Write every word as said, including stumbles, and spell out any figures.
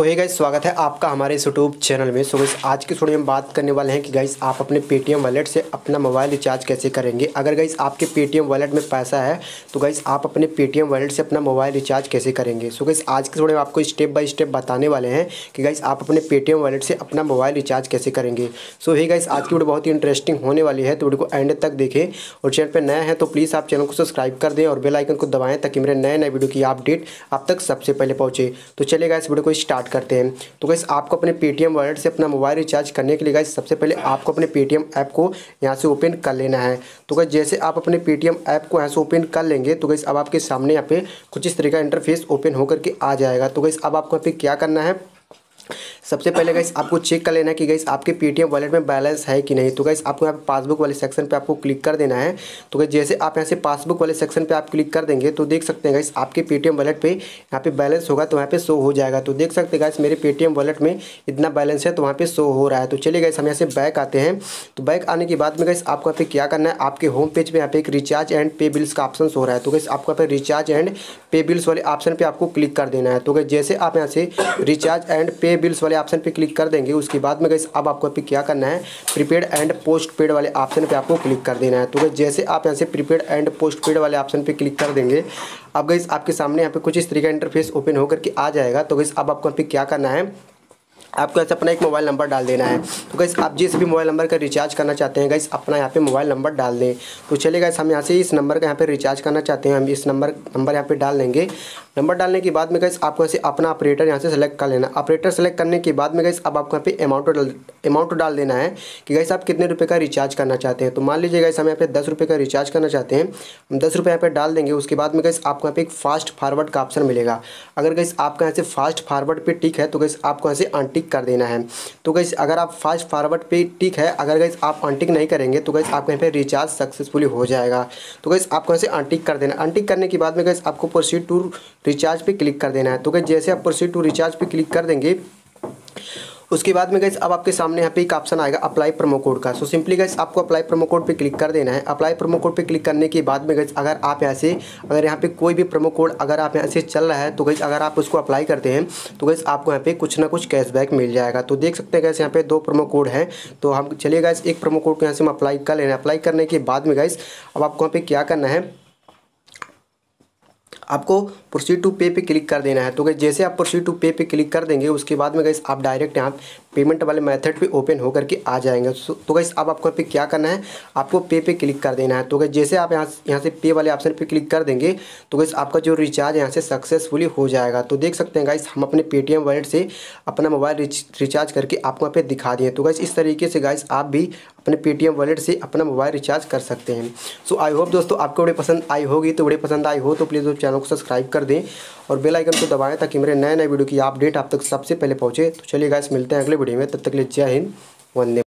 Hey guys, स्वागत है आपका हमारे इस यूट्यूब चैनल में। सो गाइस, आज की वीडियो में बात करने वाले हैं कि गाइस आप अपने पेटीएम वॉलेट से अपना मोबाइल रिचार्ज कैसे करेंगे। अगर गाइस आपके पेटीएम वॉलेट में पैसा है तो गाइस आप अपने पेटीएम वॉलेट से अपना मोबाइल रिचार्ज कैसे करेंगे। सो गाइस, आज की वीडियो में आपको स्टेप बाय स्टेप बताने वाले हैं कि गाइस आप अपने पेटीएम वॉलेट से अपना मोबाइल रिचार्ज कैसे करेंगे। सो हे गाइस, आज की वीडियो बहुत ही इंटरेस्टिंग होने वाली है, तो वीडियो को एंड तक देखें। और चैनल पर नए हैं तो प्लीज़ आप चैनल को सब्सक्राइब कर दें और बेल आइकन को दबाएं ताकि मेरे नए नए वीडियो की अपडेट आप तक सबसे पहले पहुँचे। तो चलिए गाइस, वीडियो को स्टार्ट करते हैं। तो गाइस, आपको अपने पेटीएम वॉलेट से अपना मोबाइल रिचार्ज करने के लिए गाइस सबसे पहले आपको अपने पेटीएम ऐप को यहाँ से ओपन कर लेना है। तो गाइस, जैसे आप अपने पेटीएम ऐप को यहाँ से ओपन कर लेंगे तो गाइस अब आपके सामने यहाँ पे कुछ इस तरह का इंटरफेस ओपन होकर के आ जाएगा। तो गाइस, अब आपको यहाँ पे क्या करना है, सबसे पहले गाइस आपको चेक कर लेना है कि गाइस आपके पेटीएम वॉलेट में बैलेंस है कि नहीं। तो गाइस आपको यहाँ पे पासबुक वाले सेक्शन पे आपको क्लिक कर देना है। तो गाइस, जैसे आप यहाँ से पासबुक वाले सेक्शन पे आप क्लिक कर देंगे तो देख सकते हैं गाइस आपके पेटीएम वॉलेट पे यहाँ पे बैलेंस होगा तो यहाँ पे शो हो जाएगा। तो देख सकते हैं गाइस मेरे पेटीएम वॉलेट में इतना बैलेंस है तो वहाँ पे शो हो रहा है। तो चलिए गाइस, हम यहाँ से बैक आते हैं। तो बैक आने के बाद में गाइस आपको यहाँ पे क्या करना है, आपके होम पेज पे यहाँ पे एक रिचार्ज एंड पे बिल्स का ऑप्शन हो रहा है। तो गाइस आपको यहाँ पे रिचार्ज एंड पे बिल्स वाले ऑप्शन पे आपको क्लिक कर देना है। तो गाइस, जैसे आप यहाँ से रिचार्ज एंड पे बिल्स वाले ऑप्शन पे क्लिक कर देंगे उसके बाद में गाइस अब आपको पे क्या करना है, प्रीपेड एंड पोस्ट पेड वाले ऑप्शन पे आपको क्लिक कर देना है। तो गाइस, जैसे आप यहाँ से प्रीपेड एंड पोस्ट पेड वाले ऑप्शन पे क्लिक कर देंगे अब गाइस आपके सामने यहाँ पे कुछ इस तरीके का इंटरफेस ओपन होकर के आ जाएगा। तो गाइस अब आपको पे क्या करना है, आपको ऐसे अपना एक मोबाइल नंबर डाल देना है। तो गाइस आप जिस भी मोबाइल नंबर का रिचार्ज करना चाहते हैं गाइस अपना यहाँ पे मोबाइल नंबर डाल दें। तो चलिए गाइस, हम यहाँ से इस नंबर का यहाँ पे रिचार्ज करना चाहते हैं, हम इस नंबर नंबर यहाँ पे डाल देंगे। नंबर डालने के बाद में गाइस आपको ऐसे अपना ऑपरेटर यहाँ से सेलेक्ट कर लेना। ऑपरेटर सेलेक्ट करने के बाद में गाइस अब आपको यहाँ पे अमाउंट डाल अमाउंट डाल देना है कि गाइस आप कितने रुपये का रिचार्ज करना चाहते हैं। तो मान लीजिए गाइस हम यहाँ पे दस रुपये का रिचार्ज करना चाहते हैं, हम दस रुपये यहाँ पे डाल देंगे। उसके बाद में गाइस आपको यहाँ पे एक फास्ट फॉरवर्ड का ऑप्शन मिलेगा। अगर गाइस आपका यहाँ से फास्ट फॉरवर्ड पे टिक है तो गाइस आपको यहाँ से अनटिक कर देना है। तो गाइस अगर आप फास्ट फॉरवर्ड पे टिक है, अगर गाइस आप अनटिक नहीं करेंगे तो गाइस आपको यहाँ पे रिचार्ज सक्सेसफुली हो जाएगा। तो गाइस आपको ऐसे अनटिक कर देना। अनटिक करने के बाद में गाइस आपको प्रोसीड टू रिचार्ज पे क्लिक कर देना है। तो गाइस जैसे आप प्रोसीड टू रिचार्ज पे क्लिक कर देंगे उसके बाद में गाइस अब आपके सामने यहाँ पे एक ऑप्शन आएगा अप्लाई प्रोमो कोड का। सो सिंपली गाइस आपको अप्लाई प्रोमो कोड पे क्लिक कर देना है। अप्लाई प्रोमो कोड पे क्लिक करने के बाद में गाइस अगर आप यहाँ से अगर यहाँ पे कोई भी प्रोमो कोड अगर आप यहाँ से चल रहा है तो गाइस अगर आप उसको अप्लाई करते हैं तो गाइस आपको यहाँ पे कुछ ना कुछ कैशबैक मिल जाएगा। तो देख सकते हैं गाइस यहाँ पे दो प्रोमो कोड हैं। तो हम चलिए गाइस एक प्रोमो कोड को यहाँ से हम अप्लाई कर लेना है। अप्लाई करने के बाद में गाइस अब आपको यहाँ पे क्या करना है, आपको प्रोसीड टू पे पे क्लिक कर देना है। तो गाइस जैसे आप प्रोसीड टू पे पे क्लिक कर देंगे उसके बाद में गाइस आप डायरेक्ट यहाँ पेमेंट वाले मेथड पे ओपन होकर के आ जाएंगे। तो गाइस अब आपको पे क्या करना है, आपको पे पे क्लिक कर देना है। तो गाइस जैसे आप यहाँ यहाँ से पे वाले ऑप्शन पे क्लिक कर देंगे तो गाइस आपका जो रिचार्ज यहाँ से सक्सेसफुली हो जाएगा। तो देख सकते हैं गाइस हम अपने पेटीएम वॉलेट से अपना मोबाइल रिचार्ज करके आपको यहाँ पे दिखा दिए। तो गाइस इस तरीके से गाइस आप भी अपने पेटीएम वॉलेट से अपना मोबाइल रिचार्ज कर सकते हैं। सो आई होप दोस्तों आपको वीडियो पसंद आई होगी। तो वीडियो पसंद आई हो तो प्लीज़ दोस्तों चैनल को सब्सक्राइब कर दें और बेल आइकन को दबाएं ताकि मेरे नए नए वीडियो की अपडेट आप तक सबसे पहले पहुंचे। तो चलिए गाइस, मिलते हैं अगले वीडियो में, तब तक के लिए जय हिंद, वंदे।